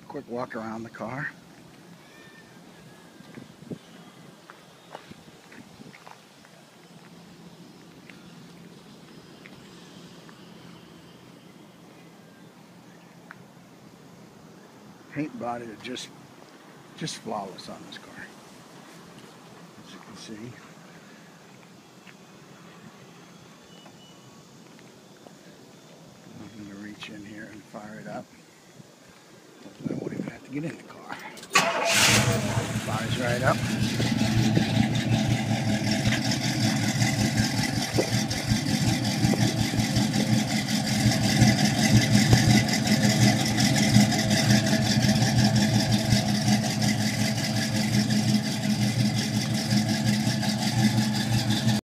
quick walk around the car. Paint body is just flawless on this car, as you can see. I'm going to reach in here and fire it up. I won't even have to get in the car. Fires right up.